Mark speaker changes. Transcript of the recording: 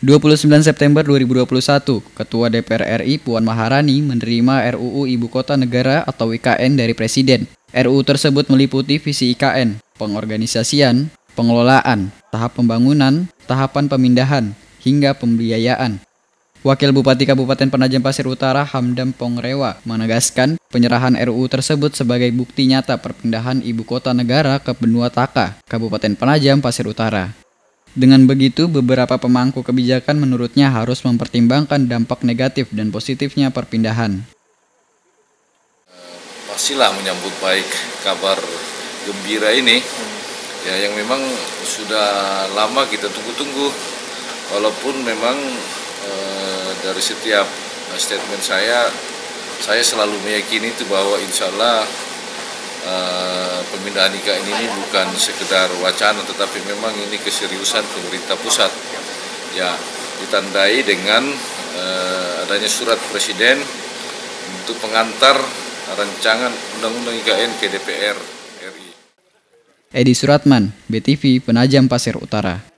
Speaker 1: 29 September 2021, Ketua DPR RI Puan Maharani menerima RUU Ibu Kota Negara atau IKN dari Presiden. RUU tersebut meliputi visi IKN, pengorganisasian, pengelolaan, tahap pembangunan, tahapan pemindahan, hingga pembiayaan. Wakil Bupati Kabupaten Penajam Pasir Utara Hamdam Pongrewa menegaskan penyerahan RUU tersebut sebagai bukti nyata perpindahan Ibu Kota Negara ke Benua Taka, Kabupaten Penajam Pasir Utara. Dengan begitu, beberapa pemangku kebijakan menurutnya harus mempertimbangkan dampak negatif dan positifnya perpindahan.
Speaker 2: Pastilah menyambut baik kabar gembira ini, ya yang memang sudah lama kita tunggu-tunggu. Walaupun memang dari setiap statement saya selalu meyakini itu bahwa insya Allah pemindahan IKN ini bukan sekedar wacana, tetapi memang ini keseriusan pemerintah pusat. Ya, ditandai dengan adanya surat Presiden untuk pengantar rancangan Undang-Undang IKN ke DPR RI.
Speaker 1: Edi Suratman, BTV Penajam Pasir Utara.